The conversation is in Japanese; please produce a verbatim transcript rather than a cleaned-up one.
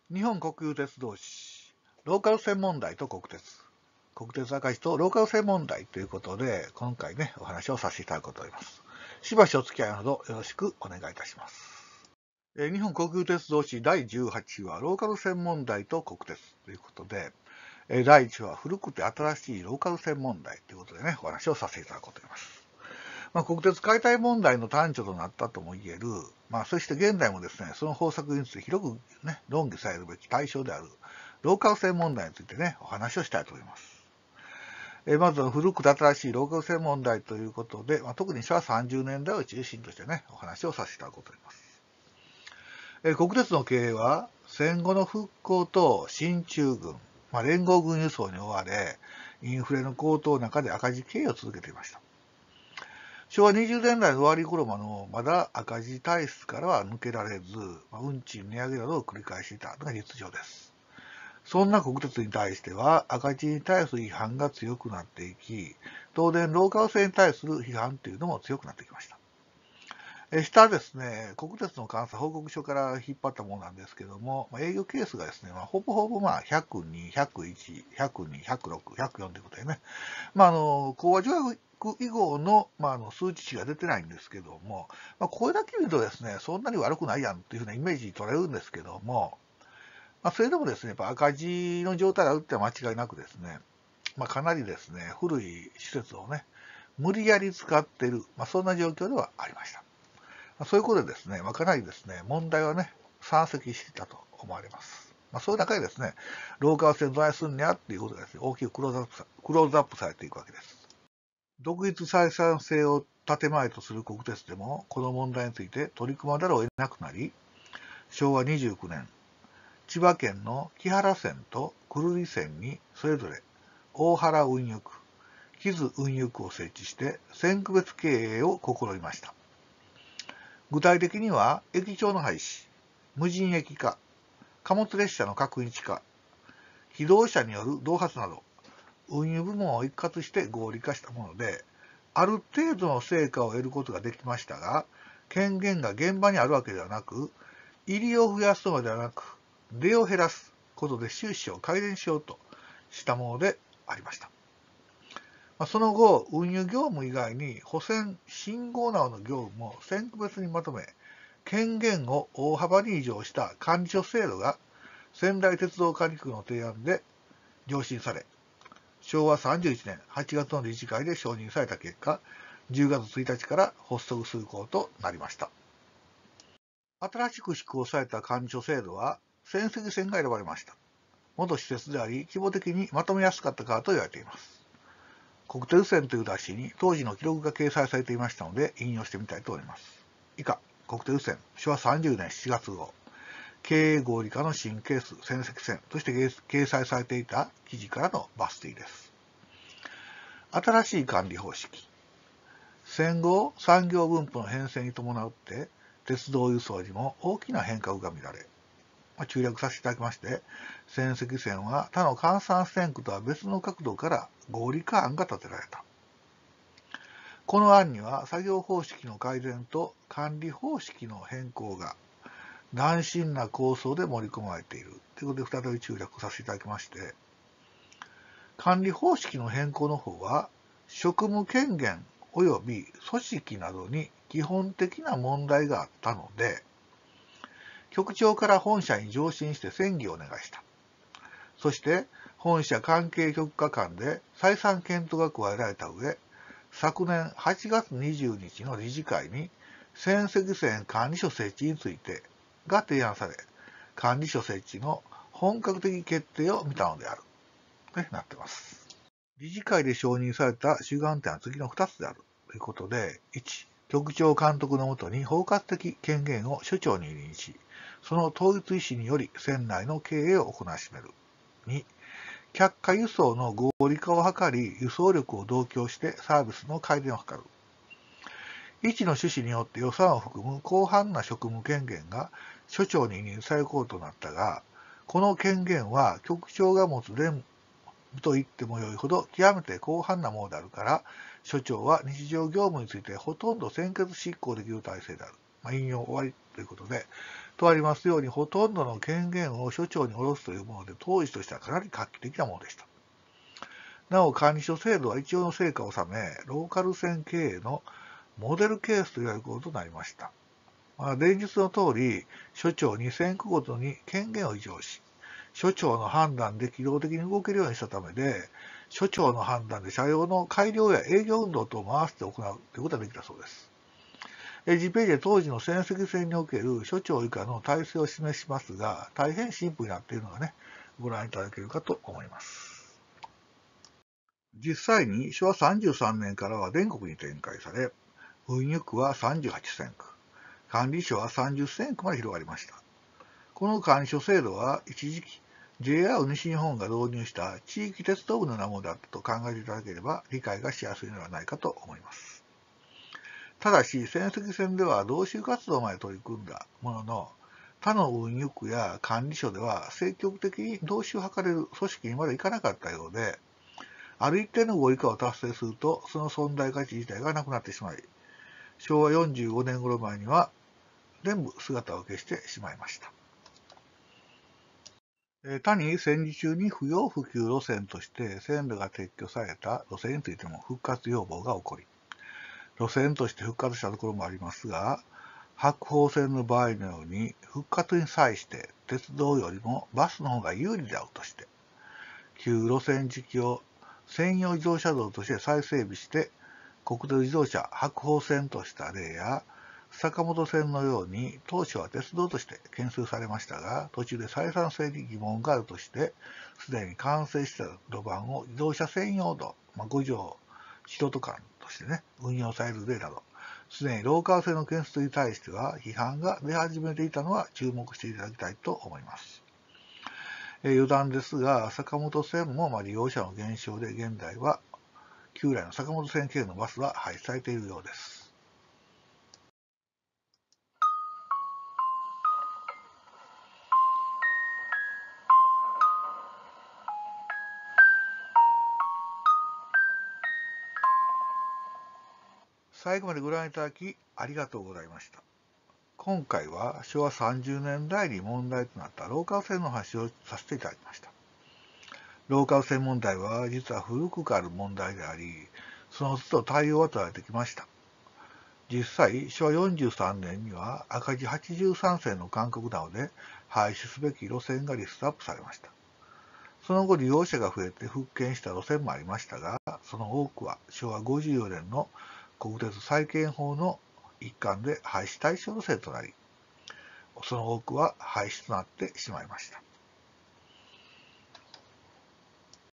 日本国有鉄道史、ローカル線問題と国鉄。国鉄赤字とローカル線問題ということで、今回ね、お話をさせていただこうと思います。しばしお付き合いのほどよろしくお願いいたします。えー、日本国有鉄道史だいじゅうはちわ、ローカル線問題と国鉄ということで、えー、だいいちわ、古くて新しいローカル線問題ということでね、お話をさせていただこうと思います。まあ、国鉄解体問題の端緒となったとも言える、まあ、そして現在もですね、その方策について広く、ね、論議されるべき対象であるローカル線問題についてね、お話をしたいと思います。えまずは古くて新しいローカル線問題ということで、まあ、特にしょわさんじゅうねんだいを中心としてね、お話をさせていただこうと思います。え国鉄の経営は戦後の復興と進駐軍、まあ、連合軍輸送に追われ、インフレの高騰の中で赤字経営を続けていました。しょわにじゅうねんだいの終わり頃のまだ赤字体質からは抜けられず、運賃値上げなどを繰り返していたのが実情です。そんな国鉄に対しては赤字に対する批判が強くなっていき、当然ローカル線に対する批判というのも強くなってきました。下ですね、国鉄の監査報告書から引っ張ったものなんですけども、営業ケースがですね、まあ、ほぼほぼまあひゃくに、ひゃくいち、ひゃくに、ひゃくろく、ひゃくよんということでね、まあ、あの、講和条約以後の、まあ、あの数値値が出てないんですけども、まあ、これだけ見るとですね、そんなに悪くないやんっていうふうなイメージに取れるんですけども、まあ、それでもですね、やっぱ赤字の状態であるって間違いなくですね、まあ、かなりですね、古い施設をね、無理やり使っている、まあ、そんな状況ではありました。まあ、そういうことでですね、まあ、かなりですね、問題はね、山積していたと思われます。まあ、そういう中でですね、ローカル線どないすんにゃっていうことがですね、大きくクローズアップさ、クローズアップされていくわけです。独立採算性を建前とする国鉄でも、この問題について取り組まざるを得なくなり、しょうわにじゅうきゅうねん、千葉県の木原線と久留里線にそれぞれ大原運輸区、木津運輸区を設置して線区別経営を試みました。具体的には駅長の廃止、無人駅化、貨物列車の各日化、非動車による動発など、運輸部門を一括して合理化したもので、ある程度の成果を得ることができましたが、権限が現場にあるわけではなく、入りを増やすのではなく、出を減らすことで収支を改善しようとしたものでありました。その後、運輸業務以外に保線、信号などの業務も線区別にまとめ、権限を大幅に異常した管理所制度が仙台鉄道管理局の提案で上申され、しょうわさんじゅういちねんはちがつの理事会で承認された結果、じゅうがつついたちから発足することとなりました。新しく施行された管理所制度は、仙石線が選ばれました。元施設であり、規模的にまとめやすかったからと言われています。国鉄線という雑誌に当時の記録が掲載されていましたので、引用してみたいと思います。以下、国鉄線、しょわさんじゅうねんしちがつ号、経営合理化の新ケース、仙石線として掲載されていた記事からの抜粋です。新しい管理方式。戦後、産業分布の変遷に伴って、鉄道輸送にも大きな変革が見られ、中略させていただきまして、仙石線は他の換算線区とは別の角度から合理化案が立てられた。この案には作業方式の改善と管理方式の変更が斬新な構想で盛り込まれているということで再び中略させていただきまして、管理方式の変更の方は職務権限及び組織などに基本的な問題があったので、局長から本社に上申して審議をお願いした。そして、本社関係局課間で再三検討が加えられた上、昨年はちがつにじゅうににちの理事会に、仙石線管理所設置についてが提案され、管理所設置の本格的決定を見たのである。となっています。理事会で承認された主眼点は次のふたつである。ということで、いち、局長監督のもとに包括的権限を所長に委任し、その統一意思により船内の経営を行いしめる。に、客貨輸送の合理化を図り、輸送力を増強してサービスの改善を図る。いちの趣旨によって予算を含む広範な職務権限が所長に委任されることとなったが、この権限は局長が持つ連務と言ってもよいほど極めて広範なものであるから、所長は日常業務についてほとんど専決執行できる体制である。まあ、引用終わりということで、 とありますように、ほとんどの権限を所長に下ろすというもので、当時としてはかなり画期的なものでした。なお、管理所制度は一応の成果を収め、ローカル線経営のモデルケースと言われることとなりました。まあ、連日の通り、所長に線区ごとに権限を移譲し、所長の判断で機動的に動けるようにしたためで、所長の判断で車両の改良や営業運動等を回して行うということができたそうです。ジページで当時の仙石線における所長以下の体制を示しますが、大変シンプルになっているのがね、ご覧いただけるかと思います。実際にしょわさんじゅうさんねんからは全国に展開され、運輸区はさんじゅうはちせんく、管理所はさんじゅっせんくまで広がりました。この管理所制度は一時期 ジェイアール 西日本が導入した地域鉄道部のようなものだったと考えていただければ理解がしやすいのではないかと思います。ただし、仙石線では同州活動まで取り組んだものの、他の運輸区や管理所では積極的に同州を図れる組織にまでいかなかったようで、ある一定の合意化を達成すると、その存在価値自体がなくなってしまい、しょうわよんじゅうごねん頃前には全部姿を消してしまいました。他に戦時中に不要不急路線として線路が撤去された路線についても復活要望が起こり、路線として復活したところもありますが、白鳳線の場合のように復活に際して鉄道よりもバスの方が有利であるとして、旧路線時期を専用自動車道として再整備して国鉄自動車白鳳線とした例や、坂本線のように当初は鉄道として建設されましたが、途中で採算性に疑問があるとして、すでに完成した路盤を自動車専用道、まあ、ご条素人間としてね、運用される例など、すでにローカル線の建設に対しては批判が出始めていたのは注目していただきたいと思います。えー、余談ですが、坂本線もまあ利用者の減少で現在は旧来の坂本線経由のバスは廃止されているようです。最後までご覧いただきありがとうございました。今回はしょうわさんじゅうねんだいに問題となったローカル線の話をさせていただきました。ローカル線問題は実は古くからある問題であり、その都度対応は取られてきました。実際、しょわよんじゅうさんねんには赤字はちじゅうさんせんの勧告などで廃止すべき路線がリストアップされました。その後利用者が増えて復権した路線もありましたが、その多くはしょわごじゅうよねんの国鉄再建法の一環で廃止対象路線となり、その多くは廃止となってしまいました。